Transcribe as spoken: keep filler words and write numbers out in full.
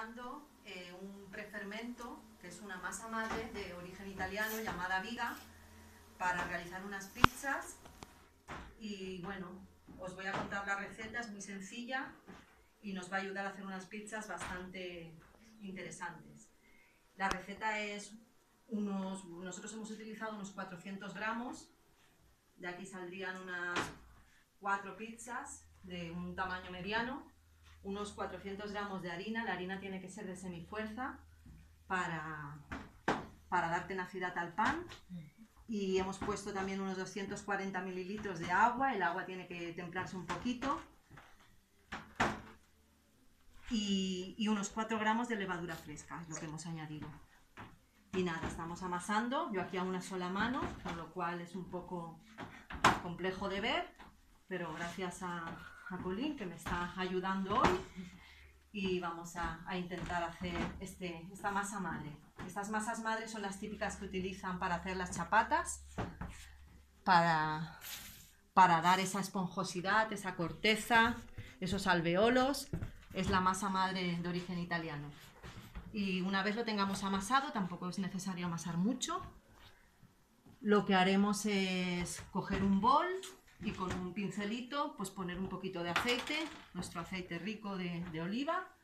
preparando eh, un prefermento, que es una masa madre de origen italiano llamada viga, para realizar unas pizzas. Y bueno, os voy a contar la receta, es muy sencilla y nos va a ayudar a hacer unas pizzas bastante interesantes. La receta es unos, nosotros hemos utilizado unos cuatrocientos gramos, de aquí saldrían unas cuatro pizzas de un tamaño mediano, unos cuatrocientos gramos de harina. La harina tiene que ser de semifuerza para, para dar tenacidad al pan. Y hemos puesto también unos doscientos cuarenta mililitros de agua, el agua tiene que templarse un poquito. Y, y unos cuatro gramos de levadura fresca, es lo que hemos añadido. Y nada, estamos amasando, yo aquí a una sola mano, con lo cual es un poco complejo de ver, pero gracias a, a Colín, que me está ayudando hoy, y vamos a, a intentar hacer este, esta masa madre. Estas masas madres son las típicas que utilizan para hacer las chapatas, para, para dar esa esponjosidad, esa corteza, esos alveolos. Es la masa madre de origen italiano. Y una vez lo tengamos amasado, tampoco es necesario amasar mucho, lo que haremos es coger un bol y con un pincelito pues poner un poquito de aceite, nuestro aceite rico de, de oliva,